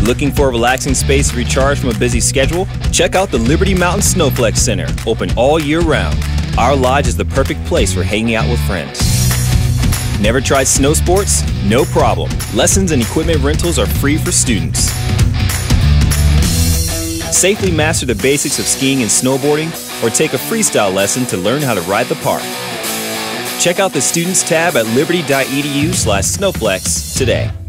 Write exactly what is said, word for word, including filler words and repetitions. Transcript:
Looking for a relaxing space to recharge from a busy schedule? Check out the Liberty Mountain Snowflex Center, open all year round. Our lodge is the perfect place for hanging out with friends. Never tried snow sports? No problem. Lessons and equipment rentals are free for students. Safely master the basics of skiing and snowboarding, or take a freestyle lesson to learn how to ride the park. Check out the Students tab at liberty dot e d u slash snowflex today.